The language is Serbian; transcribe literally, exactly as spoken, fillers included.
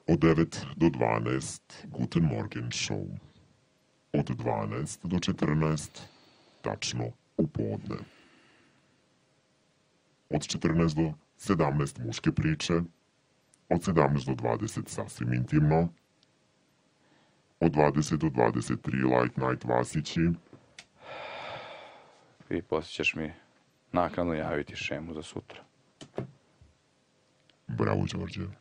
Od devet do dvanaest Guten Morgen Show. Od dvanaest do četrnaest tačno u podne. Od četrnaest do sedamnaest muške priče. Od sedamnaest do dvadeset sasvim intimno. Od dvadeset do dvadeset tri Light Night Vasići. I poslije ćeš mi naknadno javiti šemu za sutra. Bravo, Đorđe.